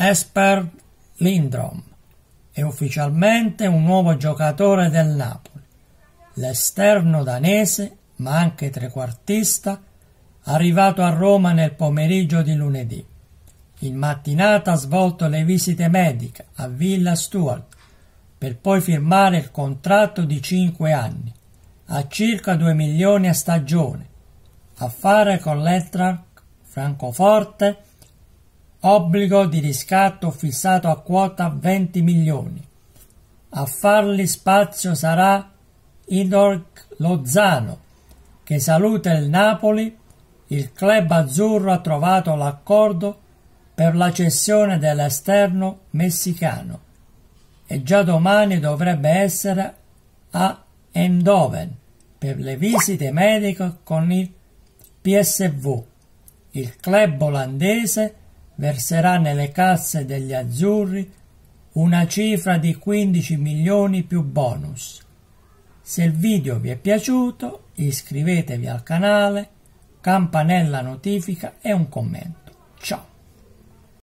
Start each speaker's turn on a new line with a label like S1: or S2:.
S1: Jesper Lindrom è ufficialmente un nuovo giocatore del Napoli. L'esterno danese, ma anche trequartista, arrivato a Roma nel pomeriggio di lunedì. In mattinata ha svolto le visite mediche a Villa Stuart per poi firmare il contratto di 5 anni, a circa 2 milioni a stagione, a fare con l'Eintracht Francoforte, obbligo di riscatto fissato a quota 20 milioni. A fargli spazio sarà Idor Lozano, che saluta il Napoli. Il club azzurro ha trovato l'accordo per la cessione dell'esterno messicano e già domani dovrebbe essere a Eindhoven per le visite mediche con il PSV. Il club olandese verserà nelle casse degli azzurri una cifra di 15 milioni più bonus. Se il video vi è piaciuto, iscrivetevi al canale, campanella notifica e un commento. Ciao!